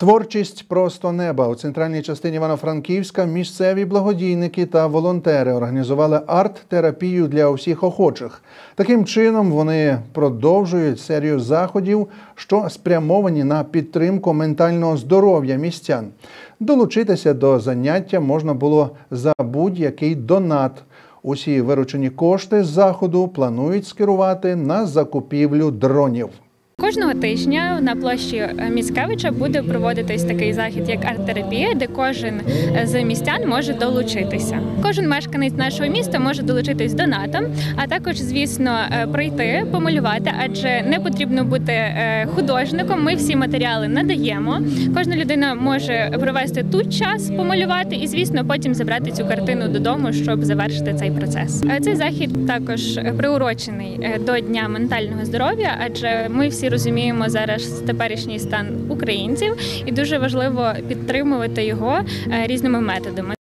Творчість просто неба. У центральній частині Івано-Франківська місцеві благодійники та волонтери організували арт-терапію для усіх охочих. Таким чином вони продовжують серію заходів, що спрямовані на підтримку ментального здоров'я містян. Долучитися до заняття можна було за будь-який донат. Усі виручені кошти з заходу планують скерувати на закупівлю дронів. Кожного тижня на площі Міцкевича буде проводитись такий захід, як арт-терапія, де кожен з містян може долучитися. Кожен мешканець нашого міста може долучитись донатом, а також, звісно, прийти, помалювати, адже не потрібно бути художником, ми всі матеріали надаємо. Кожна людина може провести тут час, помалювати і, звісно, потім забрати цю картину додому, щоб завершити цей процес. Цей захід також приурочений до Дня ментального здоров'я, адже ми всі розуміємо зараз теперішній стан українців і дуже важливо підтримувати його різними методами.